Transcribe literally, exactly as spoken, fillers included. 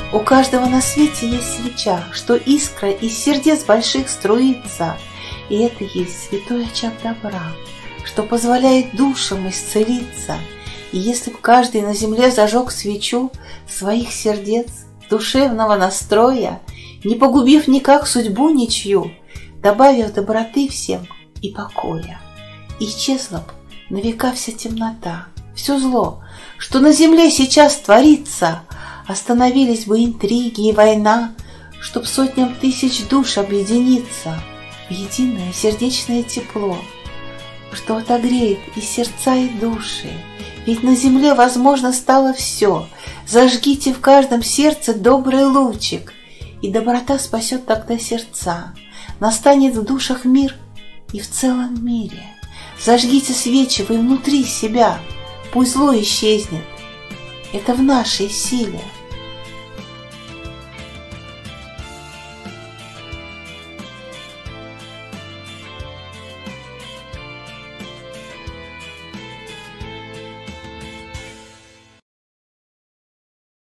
У каждого на свете есть свеча, что искра из сердец больших струится, и это есть святой очаг добра, что позволяет душам исцелиться. И если б каждый на земле зажег свечу своих сердец, душевного настроя, не погубив никак судьбу ничью, добавив доброты всем и покоя, исчезла б на века вся темнота, все зло, что на земле сейчас творится, остановились бы интриги и война, чтоб сотням тысяч душ объединиться в единое сердечное тепло, что отогреет и сердца, и души. Ведь на земле возможно стало все. Зажгите в каждом сердце добрый лучик, и доброта спасет тогда сердца. Настанет в душах мир и в целом мире. Зажгите свечи вы внутри себя, пусть зло исчезнет. Это в нашей силе.